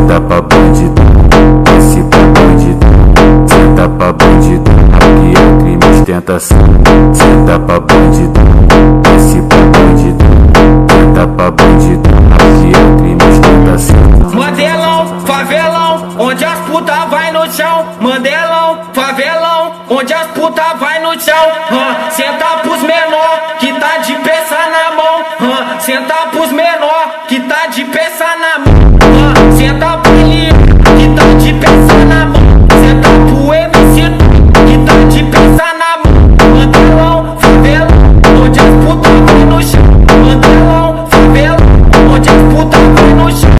Senta pra bandido, desce pra bandido. Senta pra bandido, aqui é crime ostentação. Senta pra bandido, desce pra bandido. Senta pra bandido, aqui é crime ostentação. Mandelão, favelão, onde as puta vai no chão. Mandelão, favelão, onde as puta vai no chão. Senta pros menor que tá